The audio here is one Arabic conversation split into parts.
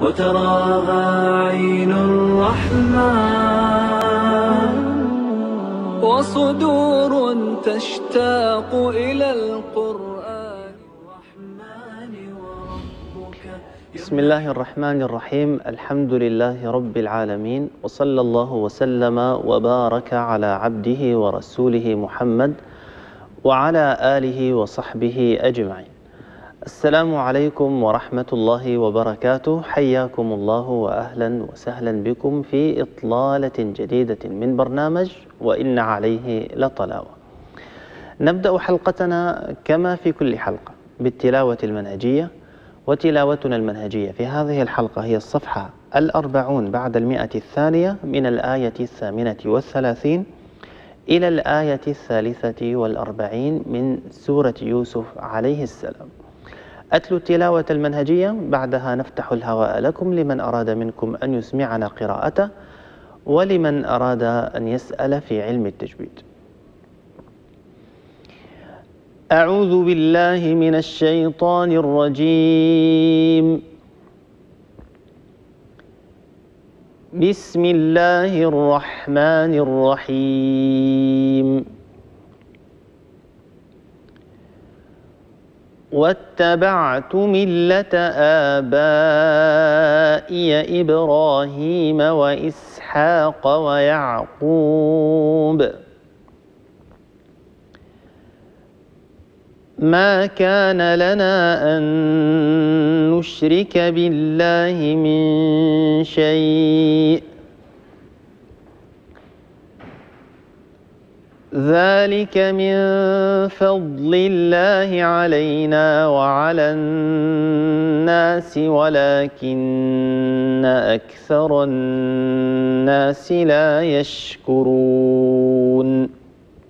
وتراها عين الرحمن، وصدور تشتاق إلى القرآن الرحمن وربك. بسم الله الرحمن الرحيم. الحمد لله رب العالمين، وصلى الله وسلم وبارك على عبده ورسوله محمد وعلى آله وصحبه أجمعين. السلام عليكم ورحمة الله وبركاته. حياكم الله وأهلا وسهلا بكم في إطلالة جديدة من برنامج وإن عليه لطلاوة. نبدأ حلقتنا كما في كل حلقة بالتلاوة المنهجية، وتلاوتنا المنهجية في هذه الحلقة هي الصفحة 40 بعد 100 من الآية 38 إلى الآية 43 من سورة يوسف عليه السلام. أتلو التلاوة المنهجية، بعدها نفتح الهواء لكم لمن أراد منكم أن يسمعنا قراءته، ولمن أراد أن يسأل في علم التجويد. أعوذ بالله من الشيطان الرجيم. بسم الله الرحمن الرحيم. واتبعت ملة آبائي إبراهيم وإسحاق ويعقوب ما كان لنا أن نشرك بالله من شيء، ذلك من فضل الله علينا وعلى الناس ولكن أكثر الناس لا يشكرون.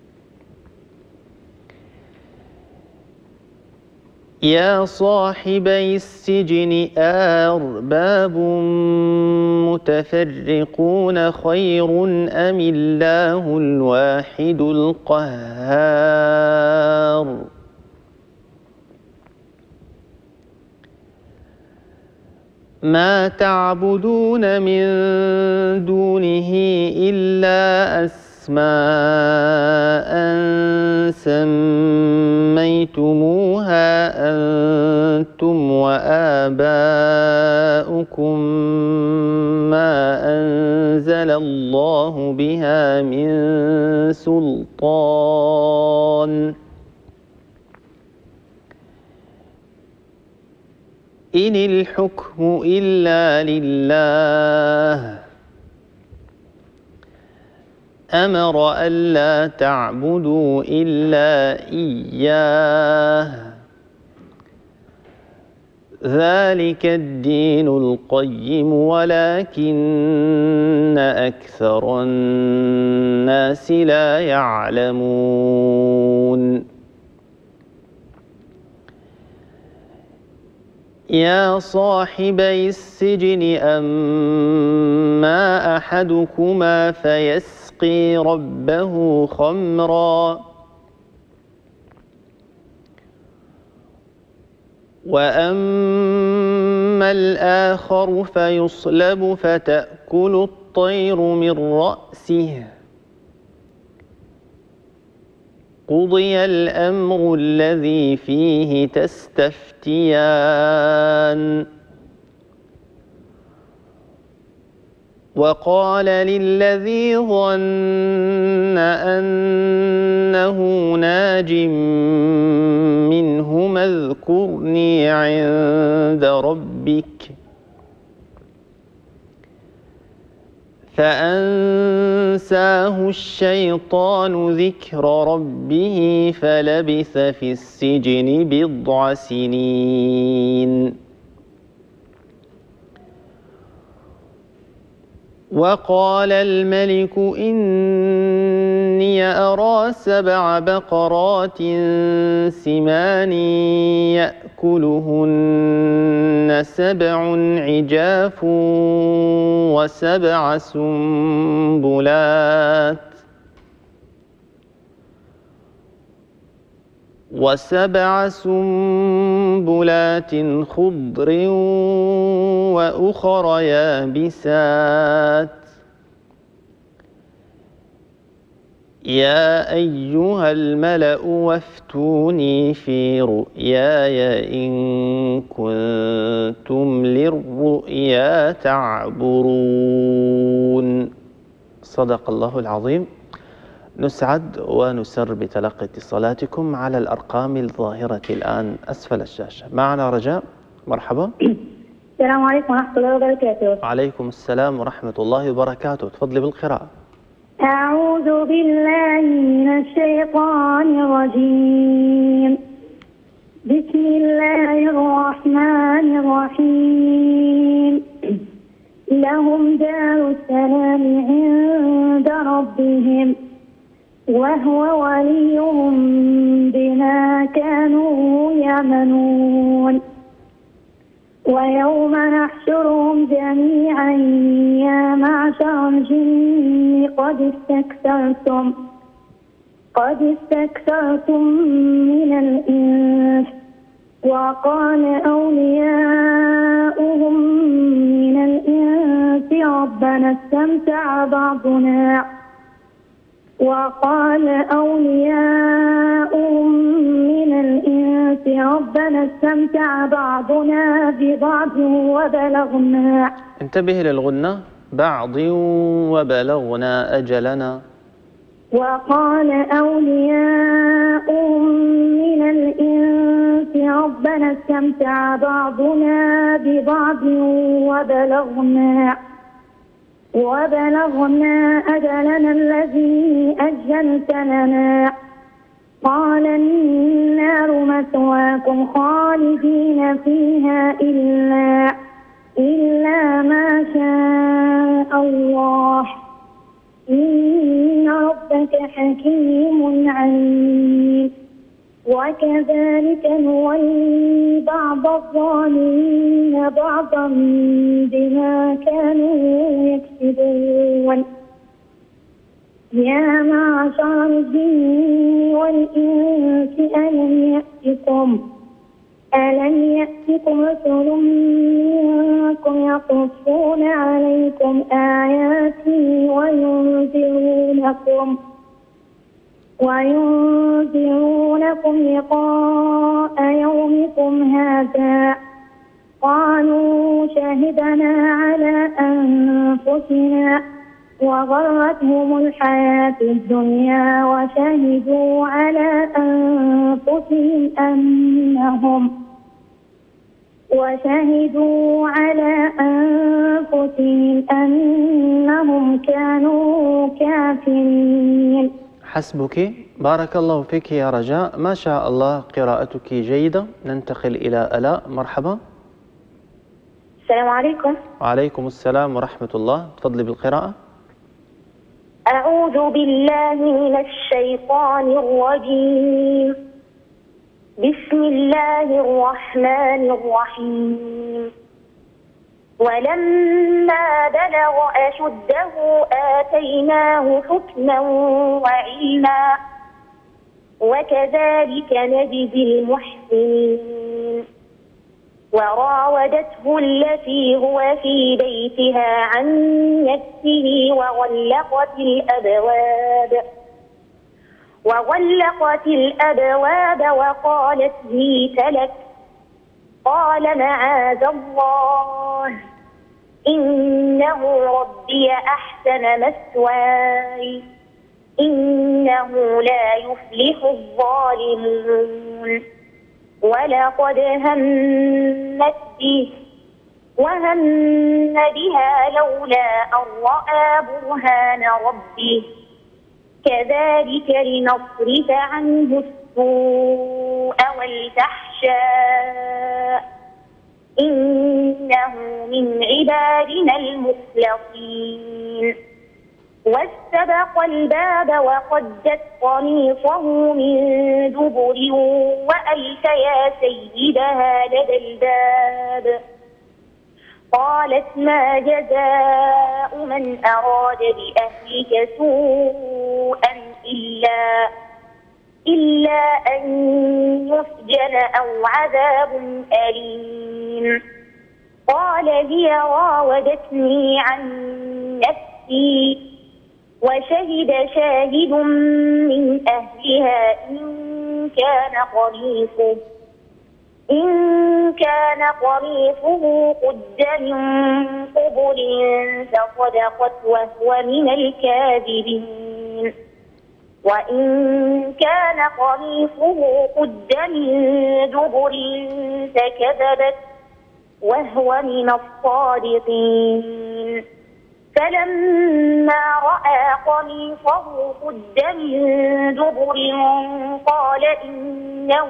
يا صاحبي السجن أأرباب متفرقون خير أم الله الواحد القهار؟ ما تعبدون من دونه إلا أسماء سميتموها أنتم وآباؤكم ما أنزل الله بها من سلطان، إن الحكم إلا لله أمر ألا تعبدوا إلا إياه، ذلك الدين القيم ولكن أكثر الناس لا يعلمون. يا صاحبي السجن أما أحدكما فيسقي ربه خمرا، وأما الآخر فيصلب فتأكل الطير من رأسه، قضي الأمر الذي فيه تستفتيان. وقال للذي ظن أنه ناج منهما اذكرني عند ربك، فأنساه الشيطان ذكر ربه فلبث في السجن بضع سنين. وقال الملك إني أرى 7 بقرات سمان يأكلهن 7 عجاف و7 سنبلات وسبع سنبلات خضر وأخر يابسات يا أيها الملأ وافتوني في رؤياي إن كنتم للرؤيا تعبرون. صدق الله العظيم. نسعد ونسر بتلقي اتصالاتكم على الأرقام الظاهرة الآن أسفل الشاشة. معنا رجاء، مرحبا. السلام عليكم ورحمة الله وبركاته. وعليكم السلام ورحمة الله وبركاته. تفضلي بالقراءة. أعوذ بالله من الشيطان الرجيم. بسم الله الرحمن الرحيم. لهم دار السلام عند ربهم وهو وليهم بما كانوا يعملون. ويوم نحشرهم جميعا يا معشر الجن قد استكثرتم من الإنس وقال أولياؤهم من الإنس ربنا استمتع بعضنا ببعض وبلغنا. انتبه للغنة. بعض وبلغنا أجلنا. وقال أولياؤهم من الإنس ربنا استمتع بعضنا ببعض وبلغنا أجلنا الذي أجلت لنا. قال النار مثواكم خالدين فيها إلا ما شاء الله إن ربك حكيم عليم. وكذلك نولي بعض الظالمين بعضا بما كانوا يكسبون. يا معشر الجن والإنس ألم يأتكم رسل منكم يقصون عليكم آياتي وينذرونكم لقاء يومكم هذا. قالوا شهدنا على أنفسنا وغرتهم الحياة الدنيا وشهدوا على أنفسهم أنهم كانوا كافرين. حسبك. بارك الله فيك يا رجاء، ما شاء الله قراءتك جيدة. ننتقل إلى آلاء. مرحبا. السلام عليكم. وعليكم السلام ورحمة الله. تفضلي بالقراءة. أعوذ بالله من الشيطان الرجيم. بسم الله الرحمن الرحيم. ولما بلغ أشده آتيناه حكما وعلما وكذلك نجزي المحسنين. وراودته التي هو في بيتها عن نفسه وغلقت الأبواب وقالت هيت لك. قال معاذ الله إنه ربي أحسن مثواي إنه لا يفلح الظالمون. ولقد همت به وهم بها لولا أن رأى برهان ربه كذلك لنصرف عنه السوء والفحشاء إنه من عبادنا المخلصين. واستبق الباب وقدت قميصه من دبر وألف يا سيدها لدى الباب. قالت ما جزاء من أراد بأهلك سوءا إلا أن يسجن أو عذاب أليم. قال هي راودتني عن نفسي وشهد شاهد من أهلها إن كان قميصه قد من قبل فصدقت وهو من الكاذبين وإن كان قميصه قد من دبر فكذبت وهو من الصادقين. فلما رأى قميصه قد من دبر قال إنه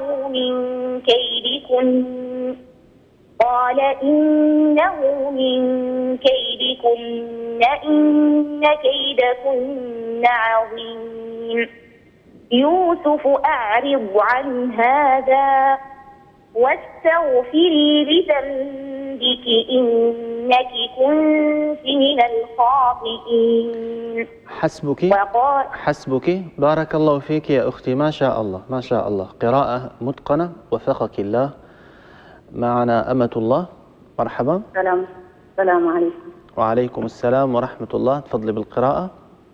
من كيدكن إن كيدكن عظيم. يوسف أعرض عن هذا واستغفري لذنبك إنك كنت من الخاطئين. حسبك. بارك الله فيك يا أختي، ما شاء الله ما شاء الله، قراءة متقنة وفقك الله. معنا أمة الله. مرحبا. السلام عليكم. وعليكم السلام ورحمة الله. تفضلي بالقراءة.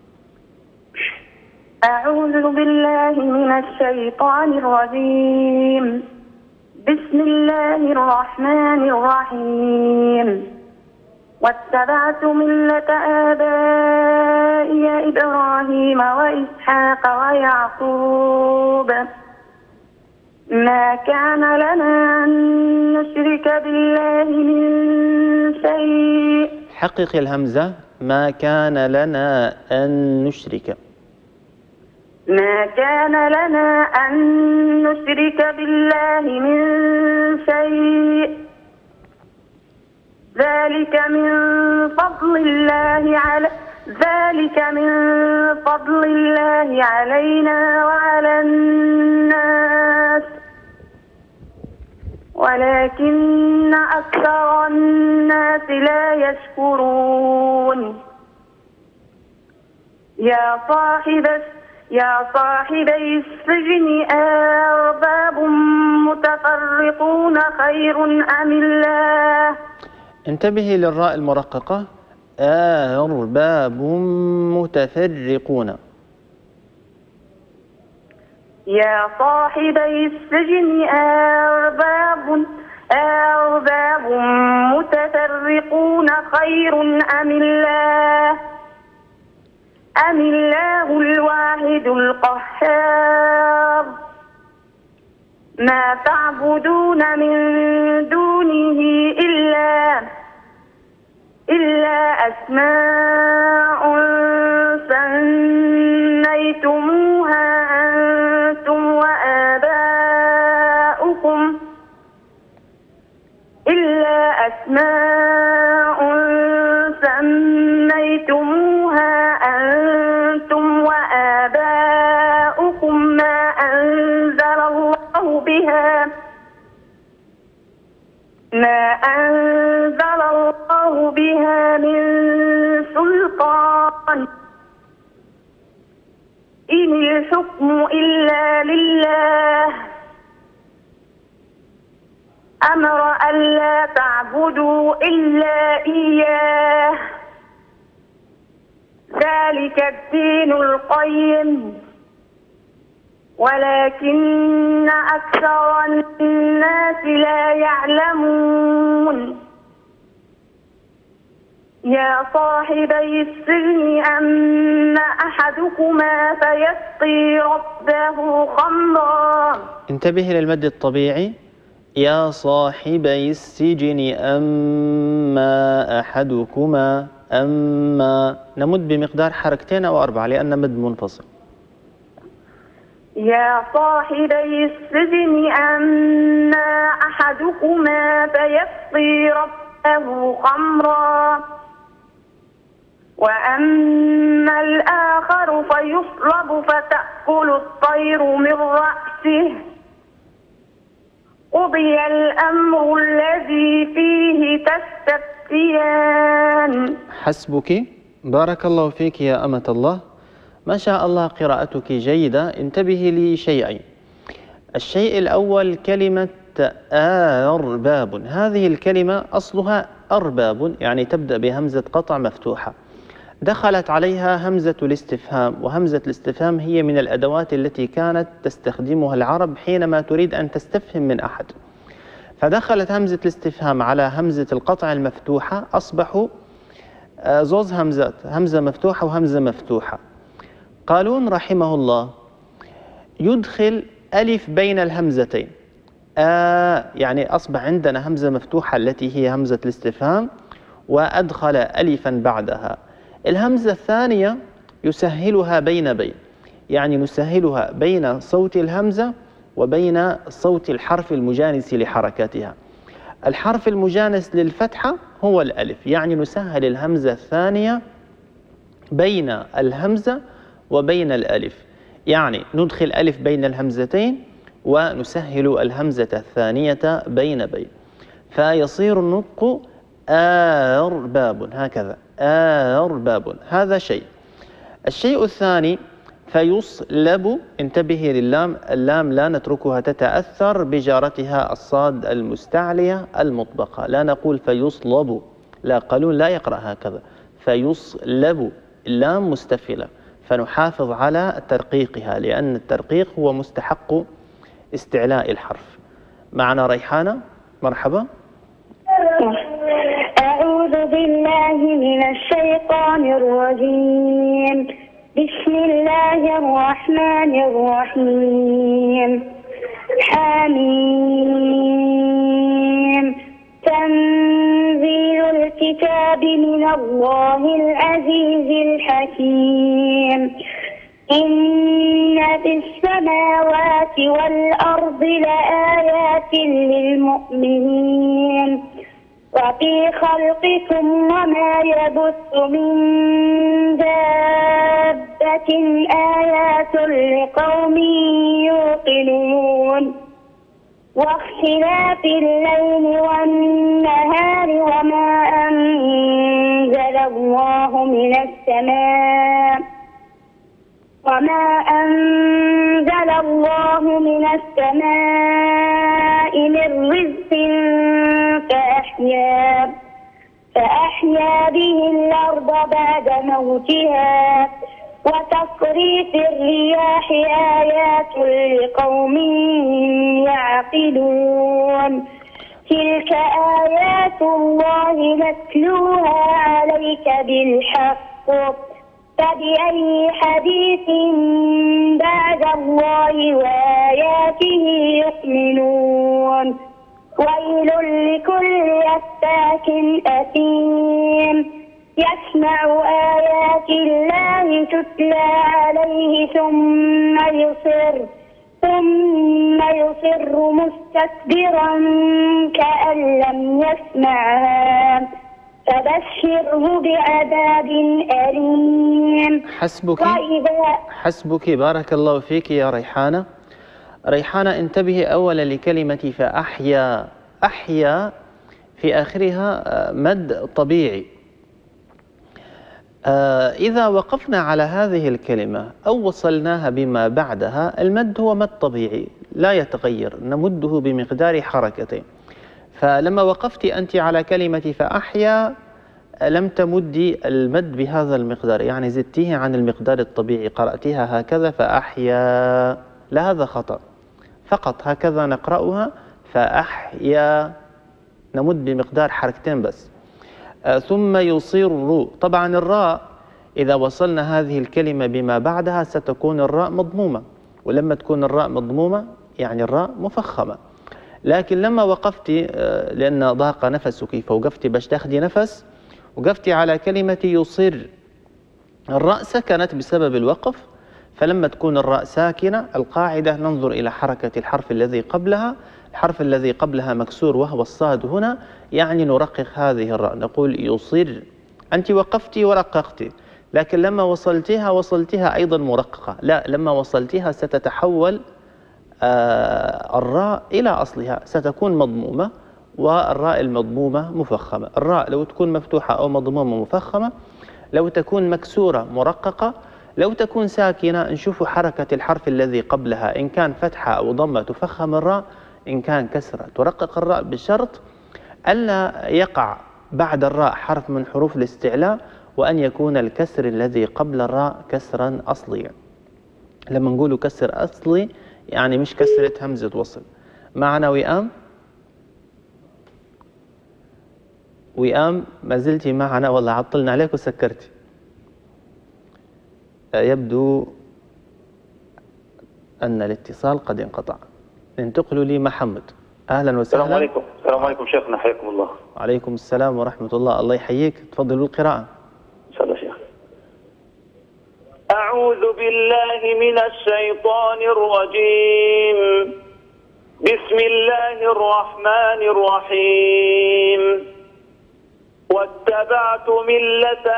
أعوذ بالله من الشيطان الرجيم. بسم الله الرحمن الرحيم. واتبعت ملة آبائي إبراهيم وإسحاق ويعقوب ما كان لنا أن نشرك بالله من شيء. حقق الهمزة. ما كان لنا أن نشرك. ما كان لنا أن نشرك بالله من شيء ذلك من فضل الله علينا وعلى الناس ولكن أكثر الناس لا يشكرون. يا صاحبي السجن أرباب متفرقون خير أم الله. انتبهي للراء المرققة. أرباب متفرقون. يا صاحبي السجن أرباب متفرقون خير أم الله الواحد القهار. ما تعبدون من دونه إلا أسماء سميتموها أنتم وآباؤكم ما أنزل الله بها من سلطان إن الحكم إلا لله أمر ألا تعبدوا إلا إياه ذلك الدين القيم ولكن أكثر الناس لا يعلمون. يا صاحبي السجن أما أحدكما فيسقي ربه خمرا. انتبه للمد الطبيعي. يا صاحبي السجن أما أحدكما. أما نمد بمقدار حركتين أو 4 لأن مد منفصل. يا صاحبي السجن أما أحدكما فيسقي ربه خمرا وأما الآخر فيصلب فتأكل الطير من رأسه قضي الأمر الذي فيه تستفتيان. حسبك. بارك الله فيك يا أمة الله. ما شاء الله قراءتك جيدة. انتبهي لشيئين. الشيء الأول كلمة أرباب، هذه الكلمة أصلها أرباب، يعني تبدأ بهمزة قطع مفتوحة، دخلت عليها همزة الاستفهام، وهمزة الاستفهام هي من الأدوات التي كانت تستخدمها العرب حينما تريد أن تستفهم من أحد، فدخلت همزة الاستفهام على همزة القطع المفتوحة، أصبحوا زوز همزات، همزة مفتوحة وهمزة مفتوحة. قالون رحمه الله يدخل ألف بين الهمزتين، يعني أصبح عندنا همزة مفتوحة التي هي همزة الاستفهام، وأدخل ألفا بعدها. الهمزة الثانية يسهلها بين يعني نسهلها بين صوت الهمزة وبين صوت الحرف المجانس لحركاتها. الحرف المجانس للفتحة هو الألف، يعني نسهل الهمزة الثانية بين الهمزة وبين الألف، يعني ندخل ألف بين الهمزتين ونسهل الهمزة الثانية بين فيصير النطق أرباب، هكذا أرباب. هذا شيء. الشيء الثاني فيصلب، انتبهي للام، اللام لا نتركها تتأثر بجارتها الصاد المستعلية المطبقة، لا نقول فيصلب، لا، قالون لا يقرأ هكذا، فيصلب، اللام مستفلة، فنحافظ على ترقيقها، لأن الترقيق هو مستحق استعلاء الحرف. معنا ريحانة، مرحبا. أعوذ بالله من الشيطان الرجيم. بسم الله الرحمن الرحيم. حميم. تنزيل الكتاب من الله العزيز الحكيم. إن في السماوات والأرض لآيات للمؤمنين وفي خلقكم وما يبث من دابة آيات لقوم يوقنون واختلاف الليل والنهار وما أنزل الله من السماء من رزق فأحيا به الأرض بعد موتها وتصريف الرياح آيات لقوم يعقلون تلك آيات الله نتلوها عليك بالحق فبأي حديث بعد الله وآياته يؤمنون ويل لكل أفاك أثيم يسمع آيات الله تتلى عليه ثم يصر مستكبرا كأن لم يسمعها فبشره بعذاب أليم. حسبك بارك الله فيك يا ريحانة. ريحانة انتبهي أولا لكلمة فأحيا. أحيا في آخرها مد طبيعي. إذا وقفنا على هذه الكلمة أو وصلناها بما بعدها، المد هو مد طبيعي لا يتغير، نمده بمقدار حركتين. فلما وقفت أنت على كلمة فأحيا لم تمدي المد بهذا المقدار، يعني زدتيه عن المقدار الطبيعي، قرأتها هكذا فأحيا، لا، هذا خطأ، فقط هكذا نقرأها فأحيا، نمد بمقدار حركتين بس. ثم يصر، طبعا الراء إذا وصلنا هذه الكلمة بما بعدها ستكون الراء مضمومة، ولما تكون الراء مضمومة يعني الراء مفخمة. لكن لما وقفت لأن ضاق نفسك فوقفتي باش تاخدي نفس، وقفتي على كلمة يصر، الراء سكنت بسبب الوقف، فلما تكون الراء ساكنة القاعدة ننظر إلى حركة الحرف الذي قبلها، الحرف الذي قبلها مكسور وهو الصاد هنا، يعني نرقق هذه الراء، نقول يصر. أنت وقفتي ورققتي، لكن لما وصلتها أيضا مرققة، لا، لما وصلتها ستتحول الراء إلى أصلها، ستكون مضمومة، والراء المضمومة مفخمة. الراء لو تكون مفتوحة أو مضمومة مفخمة، لو تكون مكسورة مرققة، لو تكون ساكنة نشوف حركة الحرف الذي قبلها، إن كان فتحة أو ضمة تفخم الراء، إن كان كسرة ترقق الراء، بشرط ألا يقع بعد الراء حرف من حروف الاستعلاء، وأن يكون الكسر الذي قبل الراء كسرا أصليا. لما نقول كسر أصلي يعني مش كسرة همزة وصل. معنا وئام؟ وئام ما زلتي معنا والله، عطلنا عليك وسكرتي. يبدو أن الاتصال قد انقطع. انتقلوا لي محمد. أهلا وسهلا. السلام عليكم. السلام عليكم شيخنا، حياكم الله. وعليكم السلام ورحمة الله. الله يحييك. تفضلوا القراءة. إن شاء الله شيخ. أعوذ بالله من الشيطان الرجيم. بسم الله الرحمن الرحيم. واتبعت ملة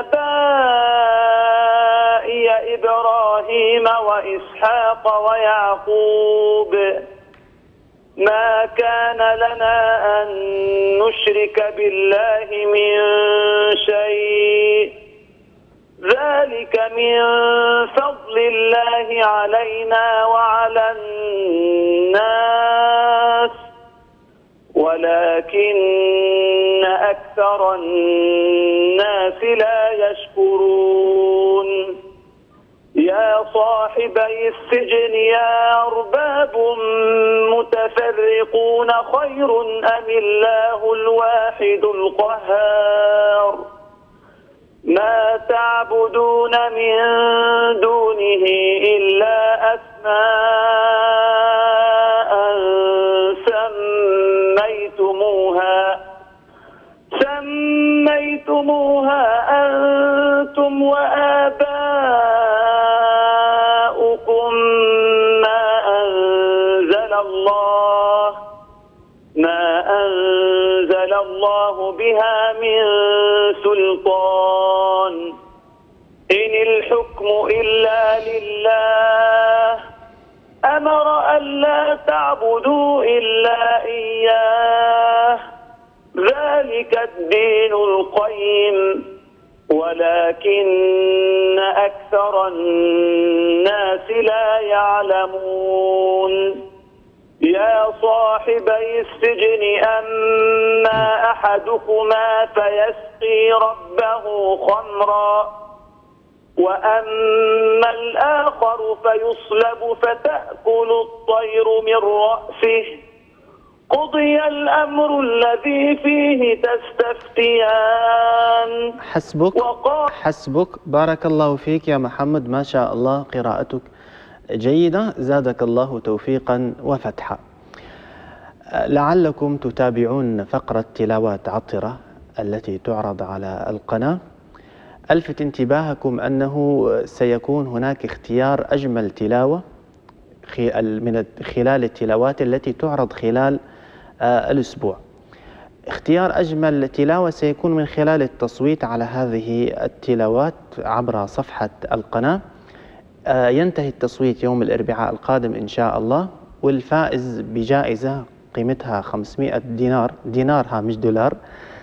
آبائي إبراهيم وإسحاق ويعقوب ما كان لنا أن نشرك بالله من شيء ذلك من فضل الله علينا وعلى الناس ولكن أكثر الناس لا يشكرون. يا صاحبي السجن يا أرباب متفرقون خير أم الله الواحد القهار ما تعبدون من دونه إلا أسماء سميتموها أنتم وآباؤكم ما أنزل الله بها من سلطان إن الحكم إلا لله أمر ألا تعبدوا إلا إياه ذلك الدين القيم ولكن أكثر الناس لا يعلمون. يا صاحبي السجن أما أحدكما فيسقي ربه خمرا وأما الآخر فيصلب فتأكل الطير من رأسه قضي الأمر الذي فيه تستفتيان. حسبك. بارك الله فيك يا محمد، ما شاء الله قراءتك جيدة، زادك الله توفيقا وفتحا. لعلكم تتابعون فقرة تلاوات عطرة التي تعرض على القناة. ألفت انتباهكم أنه سيكون هناك اختيار أجمل تلاوة من خلال التلاوات التي تعرض خلال الأسبوع. اختيار أجمل تلاوة سيكون من خلال التصويت على هذه التلاوات عبر صفحة القناة. ينتهي التصويت يوم الأربعاء القادم إن شاء الله، والفائز بجائزة قيمتها 500 دينار مش دولار،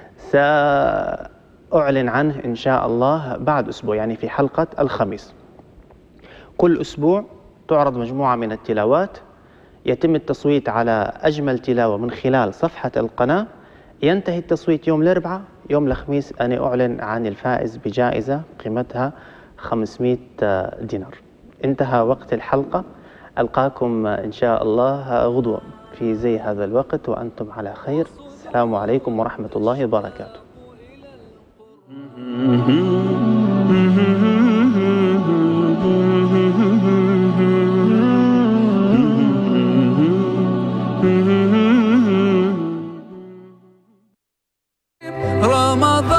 سأعلن عنه إن شاء الله بعد أسبوع، يعني في حلقة الخميس. كل أسبوع تعرض مجموعة من التلاوات، يتم التصويت على أجمل تلاوة من خلال صفحة القناة. ينتهي التصويت يوم الأربعاء، يوم الخميس أنا أعلن عن الفائز بجائزة قيمتها 500 دينار. انتهى وقت الحلقة، ألقاكم إن شاء الله غدوة في زي هذا الوقت وأنتم على خير. السلام عليكم ورحمة الله وبركاته. رمضان